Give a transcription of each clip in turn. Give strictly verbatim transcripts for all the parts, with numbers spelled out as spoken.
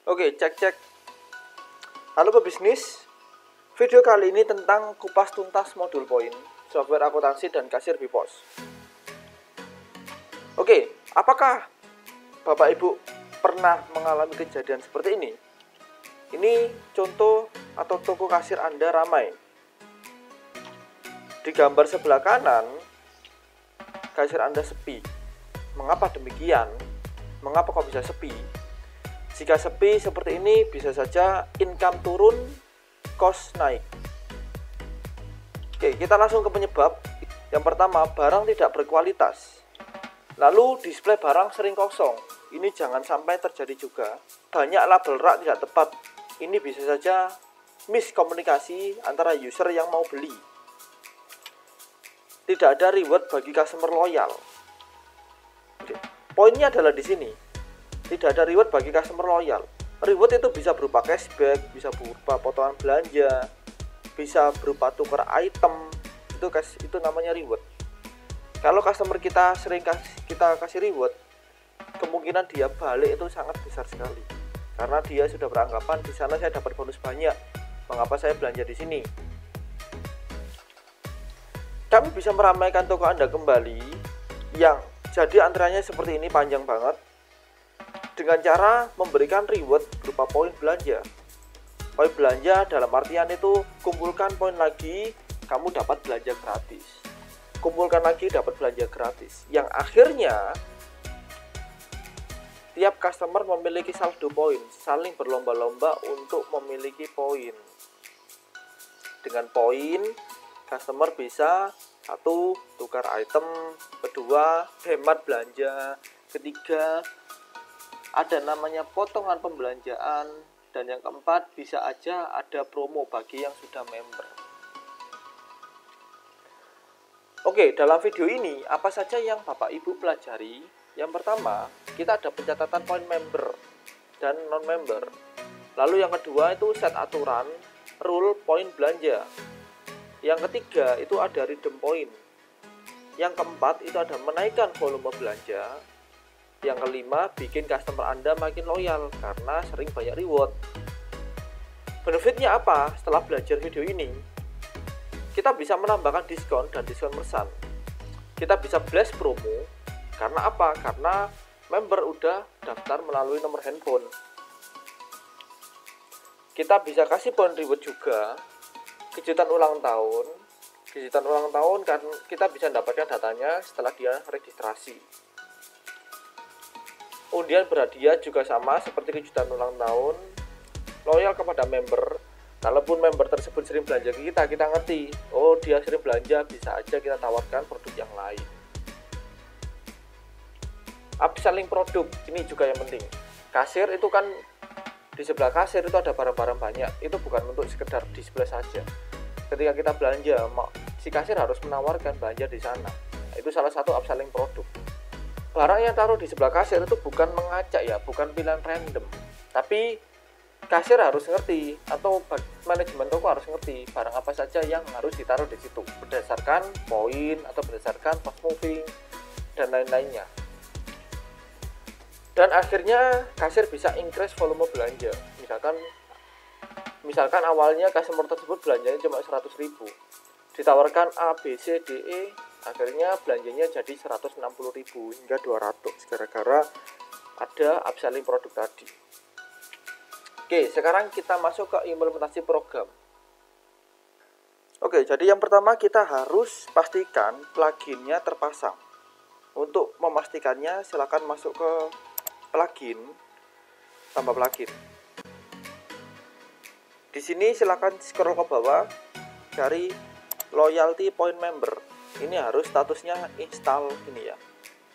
Oke, cek-cek. Halo pebisnis. Video kali ini tentang kupas tuntas modul poin, software akuntansi dan kasir BPOS. Oke, apakah Bapak Ibu pernah mengalami kejadian seperti ini? Ini contoh atau toko kasir Anda ramai. Di gambar sebelah kanan, kasir Anda sepi. Mengapa demikian? Mengapa kok bisa sepi? Jika sepi seperti ini, bisa saja income turun, cost naik. Oke, kita langsung ke penyebab. Yang pertama, barang tidak berkualitas. Lalu display barang sering kosong. Ini jangan sampai terjadi juga. Banyak label rak tidak tepat. Ini bisa saja miskomunikasi antara user yang mau beli. Tidak ada reward bagi customer loyal. Oke, poinnya adalah di sini. Tidak ada reward bagi customer loyal. Reward itu bisa berupa cashback, bisa berupa potongan belanja, bisa berupa tukar item. Itu itu namanya reward. Kalau customer kita sering kasih, kita kasih reward, kemungkinan dia balik itu sangat besar sekali. Karena dia sudah beranggapan di sana saya dapat bonus banyak. Mengapa saya belanja di sini? Kami bisa meramaikan toko Anda kembali yang jadi antreannya seperti ini panjang banget, dengan cara memberikan reward berupa poin belanja. Poin belanja dalam artian itu kumpulkan poin lagi, kamu dapat belanja gratis. Kumpulkan lagi, dapat belanja gratis. Yang akhirnya tiap customer memiliki saldo poin, saling berlomba-lomba untuk memiliki poin. Dengan poin, customer bisa satu, tukar item, kedua, hemat belanja, ketiga, ada namanya potongan pembelanjaan, dan yang keempat bisa aja ada promo bagi yang sudah member. Oke, dalam video ini apa saja yang Bapak Ibu pelajari? Yang pertama, kita ada pencatatan poin member dan non-member. Lalu yang kedua itu set aturan, rule poin belanja. Yang ketiga itu ada redeem point. Yang keempat itu ada menaikkan volume belanja. Yang kelima, bikin customer Anda makin loyal karena sering banyak reward. Benefitnya apa setelah belajar video ini? Kita bisa menambahkan diskon dan diskon merchant. Kita bisa blast promo. Karena apa? Karena member udah daftar melalui nomor handphone. Kita bisa kasih poin reward juga. Kejutan ulang tahun. Kejutan ulang tahun kan kita bisa mendapatkan datanya setelah dia registrasi. Undian berhadiah juga sama seperti kejutan ulang tahun. Loyal kepada member. Kalaupun member tersebut sering belanja ke kita, kita ngerti, oh dia sering belanja, bisa aja kita tawarkan produk yang lain. Upselling produk, ini juga yang penting. Kasir itu kan, di sebelah kasir itu ada barang-barang banyak. Itu bukan untuk sekedar display saja. Ketika kita belanja, si kasir harus menawarkan belanja di sana. Nah, itu salah satu upselling produk. Barang yang taruh di sebelah kasir itu bukan mengacak ya, bukan pilihan random. Tapi kasir harus ngerti, atau manajemen toko harus ngerti barang apa saja yang harus ditaruh di situ berdasarkan poin atau berdasarkan fast moving dan lain-lainnya. Dan akhirnya kasir bisa increase volume belanja. Misalkan misalkan awalnya customer tersebut belanjanya cuma seratus ribu, ditawarkan A, B, C, D, E, akhirnya belanjanya jadi seratus enam puluh ribu hingga dua ratus gara-gara ada upselling produk tadi. Oke, sekarang kita masuk ke implementasi program. Oke, jadi yang pertama kita harus pastikan pluginnya terpasang. Untuk memastikannya silakan masuk ke plugin, tambah plugin. Di sini silakan scroll ke bawah, cari loyalty point member. Ini harus statusnya install ini ya.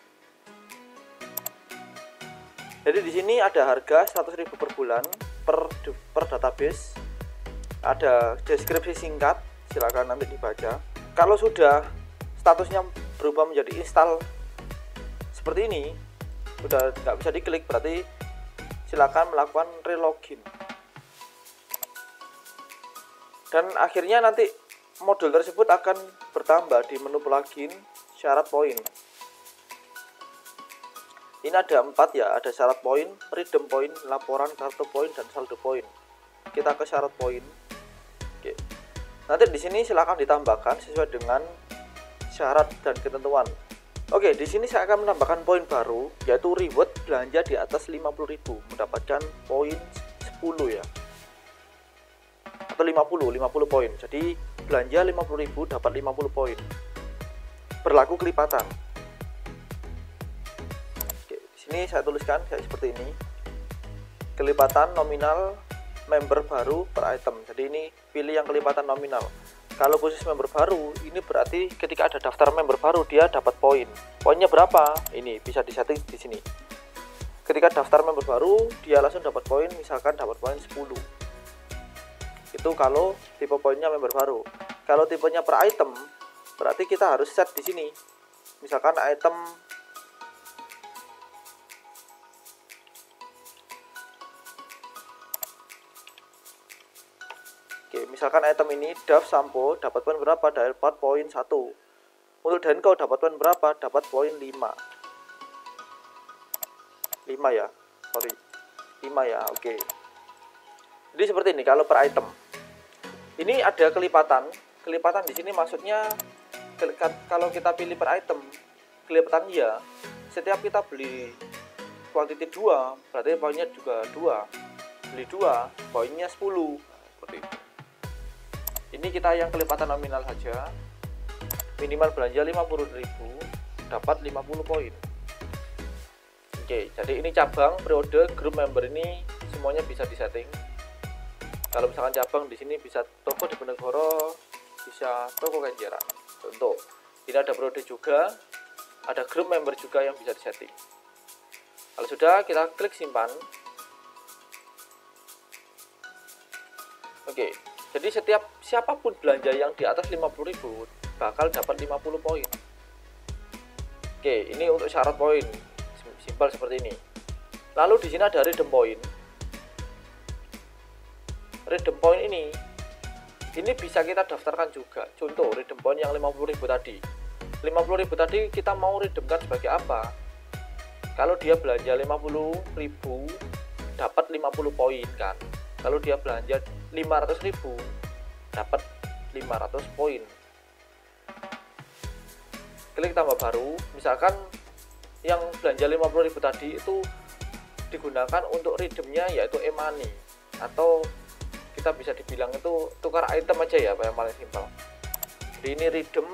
Jadi di sini ada harga seratus ribu per bulan per per database. Ada deskripsi singkat, silakan nanti dibaca. Kalau sudah statusnya berubah menjadi install seperti ini, sudah nggak bisa diklik, berarti silakan melakukan relogin. Dan akhirnya nanti modul tersebut akan bertambah di menu plugin syarat poin. Ini ada empat ya, ada syarat poin, redeem poin, laporan kartu poin, dan saldo poin. Kita ke syarat poin. Oke. Nanti di sini silakan ditambahkan sesuai dengan syarat dan ketentuan. Oke, di sini saya akan menambahkan poin baru, yaitu reward belanja di atas lima puluh ribu mendapatkan poin sepuluh ya. Atau lima puluh, lima puluh poin. Jadi belanja lima puluh ribu dapat lima puluh poin. Berlaku kelipatan. Oke, di sini saya tuliskan kayak seperti ini. Kelipatan nominal member baru per item. Jadi ini pilih yang kelipatan nominal. Kalau khusus member baru, ini berarti ketika ada daftar member baru dia dapat poin. Poinnya berapa? Ini bisa disetting di sini. Ketika daftar member baru, dia langsung dapat poin, misalkan dapat poin sepuluh. Itu kalau tipe poinnya member baru. Kalau tipenya per item, berarti kita harus set di sini. Misalkan item Oke, misalkan item ini Dove sampo dapat poin berapa? Dapat poin satu. Untuk Denko dapat poin berapa? Dapat poin lima. lima ya. Sorry. lima ya. Oke. Jadi seperti ini kalau per item. Ini ada kelipatan. Kelipatan di sini maksudnya kalau kita pilih per item, kelipatan ya. Setiap kita beli quantity dua, berarti poinnya juga dua. Beli dua, poinnya sepuluh. Nah, seperti itu. Ini kita yang kelipatan nominal saja. Minimal belanja lima puluh ribu dapat lima puluh poin. Oke, jadi ini cabang, periode, grup member ini semuanya bisa disetting. Kalau misalkan cabang di sini bisa toko Diponegoro, bisa toko Kenjeran. Contoh, ini ada periode juga, ada grup member juga yang bisa disetting. Kalau sudah, kita klik simpan. Oke. Jadi setiap siapapun belanja yang di atas lima puluh ribu bakal dapat lima puluh poin. Oke, ini untuk syarat poin. Simpel seperti ini. Lalu di sini ada redeem point. Redeem point ini ini bisa kita daftarkan juga. Contoh, redeem point yang lima puluh ribu tadi. lima puluh ribu tadi kita mau redeemkan sebagai apa? Kalau dia belanja lima puluh ribu dapat lima puluh poin kan. Kalau dia belanja lima ratus ribu dapat lima ratus poin. Klik tambah baru, misalkan yang belanja lima puluh ribu tadi itu digunakan untuk redeemnya yaitu e-money, atau kita bisa dibilang itu tukar item aja ya, yang paling simpel. Jadi ini redeem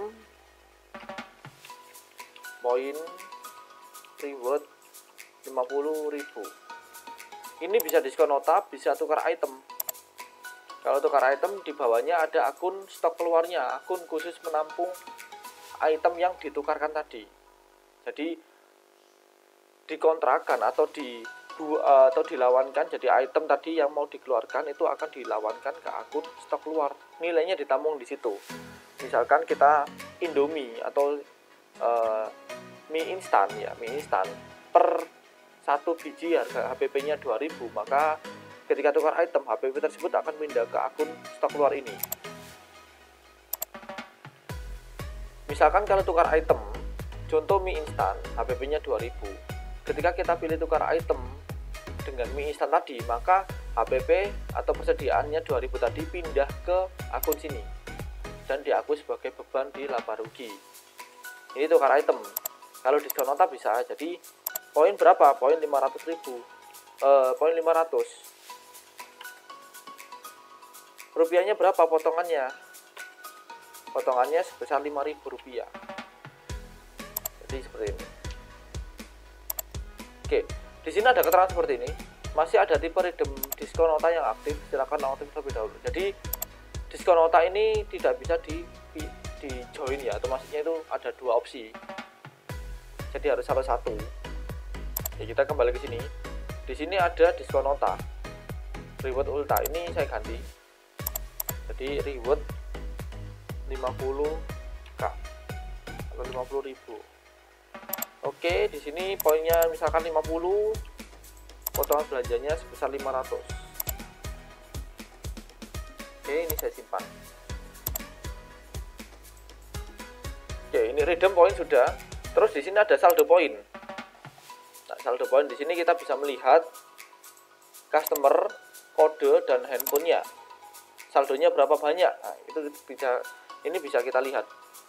poin reward lima puluh ribu. Ini bisa diskon nota, bisa tukar item. Kalau tukar item di bawahnya ada akun stok keluarnya, akun khusus menampung item yang ditukarkan tadi. Jadi dikontrakan atau di atau dilawankan, jadi item tadi yang mau dikeluarkan itu akan dilawankan ke akun stok keluar. Nilainya ditampung di situ. Misalkan kita Indomie atau uh, mie instan ya, mie instan per satu biji harga H P P-nya dua ribu, maka ketika tukar item, H P P tersebut akan pindah ke akun stok keluar ini. Misalkan kalau tukar item, contoh mie instan, H P P-nya dua ribu. Ketika kita pilih tukar item dengan mie instan tadi, maka H P P atau persediaannya dua ribu tadi pindah ke akun sini dan diakui sebagai beban di laba rugi. Ini tukar item. Kalau diskon nota bisa, jadi poin berapa? Poin lima ratus ribu. Eh, poin lima ratus. Rupiahnya berapa potongannya? Potongannya sebesar lima ribu rupiah. Jadi seperti ini. Oke, di sini ada keterangan seperti ini. Masih ada tipe redeem diskon nota yang aktif, silakan aktif terlebih dahulu. Jadi diskon nota ini tidak bisa di di join ya, atau maksudnya itu ada dua opsi. Jadi harus salah satu. Ya, kita kembali ke sini. Di sini ada diskon nota. Reward ulta ini saya ganti. Jadi reward lima puluh k atau lima puluh ribu. Oke, di sini poinnya misalkan lima puluh, potongan belanjanya sebesar lima ratus. Oke, ini saya simpan. Oke, ini redeem poin sudah. Terus di sini ada saldo poin. Nah, saldo poin. Di sini kita bisa melihat customer, kode, dan handphonenya. Saldonya berapa banyak? Nah, itu bisa ini bisa kita lihat.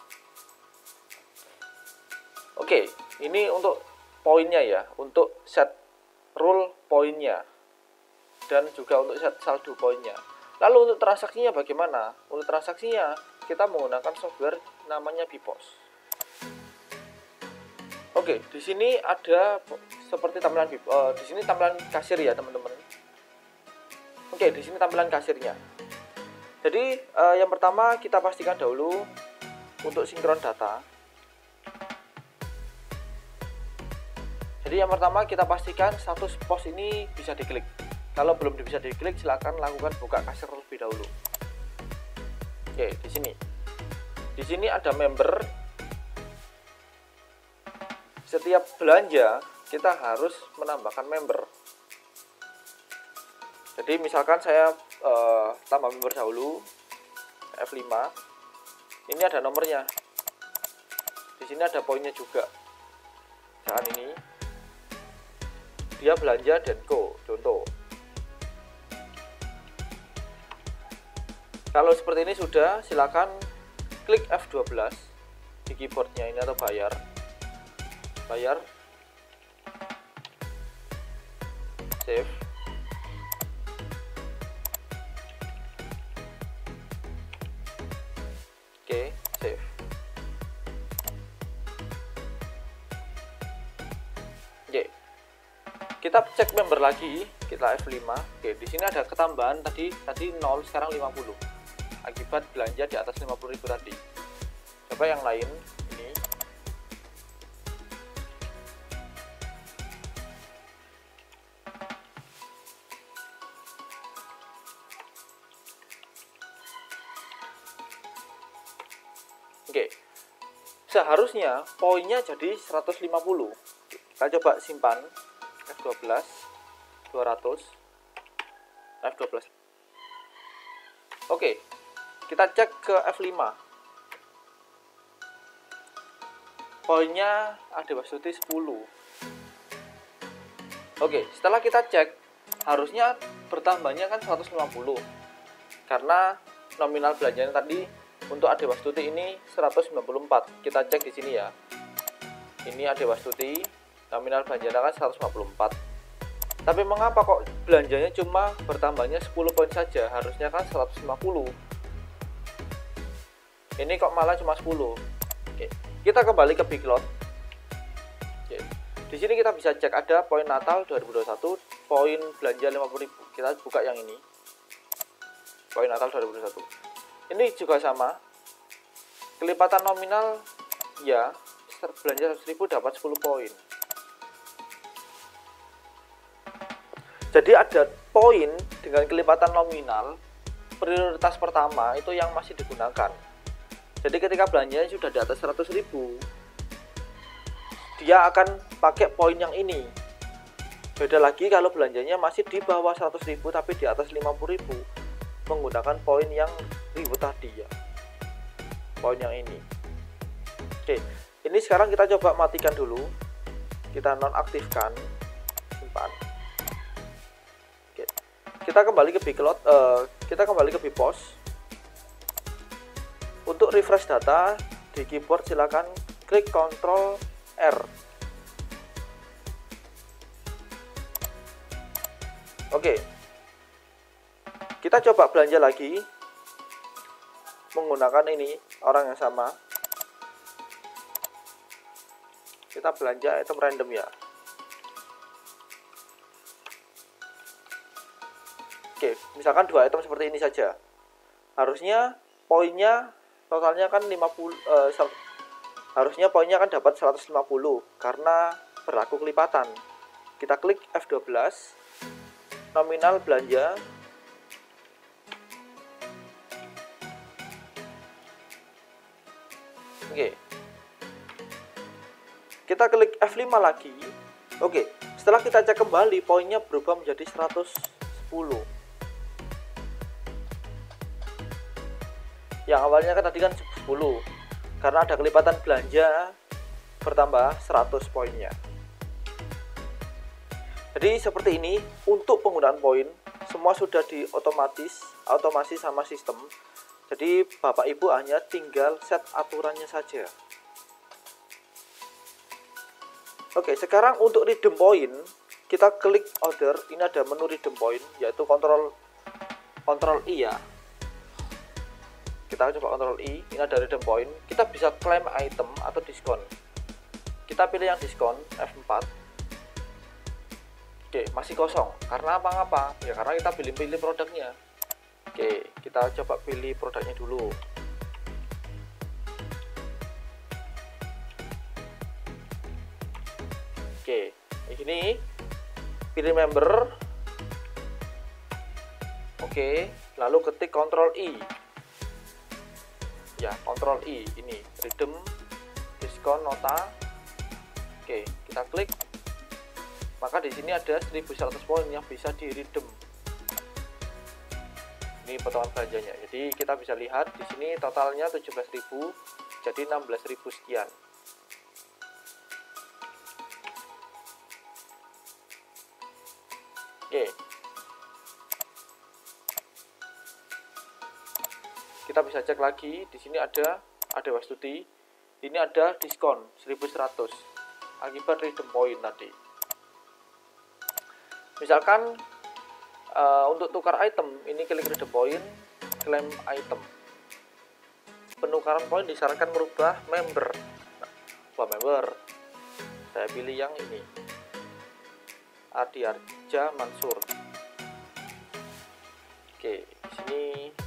Oke, ini untuk poinnya ya, untuk set rule poinnya dan juga untuk set saldo poinnya. Lalu untuk transaksinya bagaimana? Untuk transaksinya kita menggunakan software namanya Bpos. Oke, di sini ada seperti tampilan uh, di sini tampilan kasir ya teman-teman. Oke, di sini tampilan kasirnya. Jadi uh, yang pertama kita pastikan dahulu untuk sinkron data. Jadi yang pertama kita pastikan status pos ini bisa diklik. Kalau belum bisa diklik, silakan lakukan buka kasir terlebih dahulu. Oke, di sini. Di sini ada member. Setiap belanja kita harus menambahkan member. Jadi misalkan saya uh, tambah member dahulu F lima. Ini ada nomornya. Di sini ada poinnya juga. Misalkan ini dia belanja Denko, contoh. Kalau seperti ini sudah, silakan klik F dua belas di keyboardnya ini atau bayar. Bayar, save. Oke, save. Oke, kita cek member lagi, kita F lima. Oke, di sini ada ketambahan tadi tadi nol, sekarang lima puluh. Akibat belanja di atas lima puluh ribu tadi. Coba yang lain. Oke, seharusnya poinnya jadi seratus lima puluh. Kita coba simpan F dua belas, dua ratus, F dua belas. Oke, kita cek ke F lima. Poinnya ada Wastuti sepuluh. Oke, setelah kita cek, harusnya bertambahnya kan seratus lima puluh. Karena nominal belanjanya tadi untuk Ade Wastuti ini seratus sembilan puluh empat. Kita cek di sini ya. Ini Ade Wastuti, nominal belanjanya kan seratus lima puluh empat. Tapi mengapa kok belanjanya cuma bertambahnya sepuluh poin saja? Harusnya kan seratus lima puluh. Ini kok malah cuma sepuluh. Oke, kita kembali ke Big Lot. Oke. Di sini kita bisa cek ada poin Natal dua ribu dua puluh satu, poin belanja lima puluh ribu. Kita buka yang ini. Poin Natal dua ribu dua puluh satu. Ini juga sama, kelipatan nominal ya, belanja seratus ribu dapat sepuluh poin. Jadi ada poin dengan kelipatan nominal, prioritas pertama itu yang masih digunakan. Jadi ketika belanjanya sudah di atas seratus ribu, dia akan pakai poin yang ini. Beda lagi kalau belanjanya masih di bawah seratus ribu tapi di atas lima puluh ribu, menggunakan poin yang ribu tadi ya, poin yang ini. Oke, ini sekarang kita coba matikan dulu, kita nonaktifkan, simpan. Oke, kita kembali ke Big Lot, uh, kita kembali ke Bpos. Untuk refresh data di keyboard silakan klik Ctrl R. Oke, kita coba belanja lagi menggunakan ini orang yang sama. Kita belanja item random ya. Oke, misalkan dua item seperti ini saja. Harusnya poinnya totalnya kan lima puluh, eh, harusnya poinnya kan dapat seratus lima puluh karena berlaku kelipatan. Kita klik F dua belas, nominal belanja. Oke, kita klik F lima lagi. Oke, setelah kita cek kembali, poinnya berubah menjadi seratus sepuluh. Yang awalnya kan tadi kan sepuluh, karena ada kelipatan belanja bertambah seratus poinnya. Jadi seperti ini untuk penggunaan poin, semua sudah diotomatis, otomasi sama sistem. Jadi Bapak Ibu hanya tinggal set aturannya saja. Oke, sekarang untuk redeem point, kita klik order. Ini ada menu redeem point, yaitu kontrol kontrol I ya. Kita coba kontrol I. Ini ada redeem point. Kita bisa claim item atau diskon. Kita pilih yang diskon F empat. Oke, masih kosong. Karena apa-apa? Ya karena kita pilih-pilih produknya. Oke, kita coba pilih produknya dulu. Oke, ini pilih member. Oke, lalu ketik kontrol I. Ya, kontrol I ini redeem diskon nota. Oke, kita klik. Maka di sini ada seribu seratus poin yang bisa di redeem. Ini potongan belanjanya. Jadi kita bisa lihat di sini totalnya tujuh belas ribu, jadi enam belas ribu sekian. Oke. Kita bisa cek lagi, di sini ada ada Wastuti. Ini ada diskon seribu seratus akibat redeem point tadi. Misalkan uh, untuk tukar item, ini klik redeem point, claim item. Penukaran poin disarankan merubah member. Nah, ubah member. Saya pilih yang ini. Adi Arja Mansur. Oke, di sini.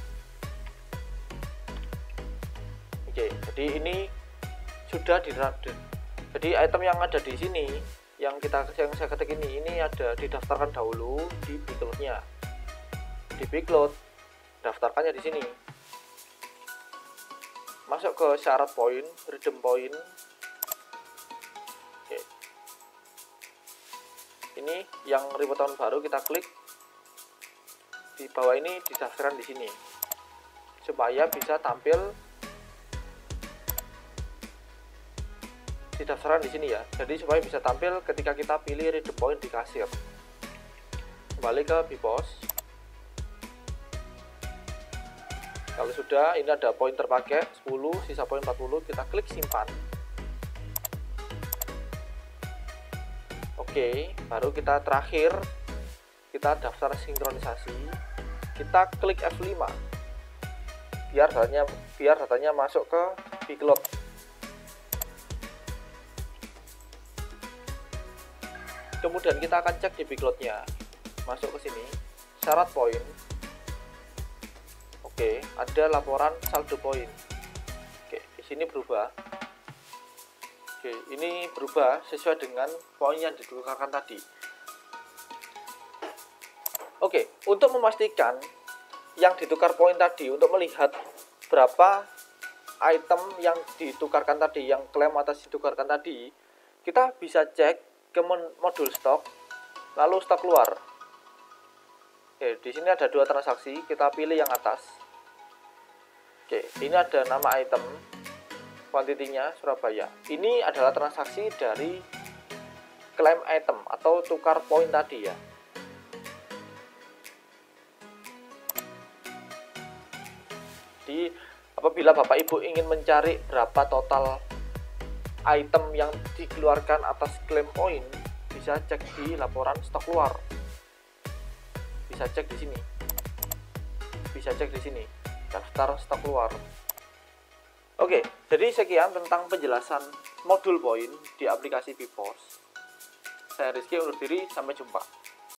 Oke, jadi ini sudah di. Jadi item yang ada di sini, yang kita yang saya ketik ini, ini ada didaftarkan dahulu di Bigload-nya. Di Bigload, daftarkannya di sini. Masuk ke syarat poin, redeem poin. Oke. Ini yang ribu tahun baru kita klik. Di bawah ini didaftarkan di sini. Supaya bisa tampil didaftarkan di sini ya. Jadi supaya bisa tampil ketika kita pilih redeem point di kasir. Kembali ke Bipos. Kalau sudah, ini ada poin terpakai sepuluh, sisa poin empat puluh, kita klik simpan. Oke, baru kita terakhir kita daftar sinkronisasi. Kita klik F lima. Biar datanya biar datanya masuk ke Bigload. Kemudian kita akan cek di Bigload-nya. Masuk ke sini, syarat poin. Oke, ada laporan saldo poin. Oke, di sini berubah. Oke, ini berubah sesuai dengan poin yang ditukarkan tadi. Oke, untuk memastikan yang ditukar poin tadi, untuk melihat berapa item yang ditukarkan tadi, yang klaim atas ditukarkan tadi, kita bisa cek ke modul stok, lalu stok keluar. Oke, di sini ada dua transaksi, kita pilih yang atas. Oke, ini ada nama item, kuantitinya Surabaya. Ini adalah transaksi dari klaim item atau tukar poin tadi ya. Jadi apabila Bapak Ibu ingin mencari berapa total item yang dikeluarkan atas klaim poin, bisa cek di laporan stok keluar. Bisa cek di sini. Bisa cek di sini. Daftar stok keluar. Oke, jadi sekian tentang penjelasan modul poin di aplikasi Bipos. Saya Rizky undur diri, sampai jumpa.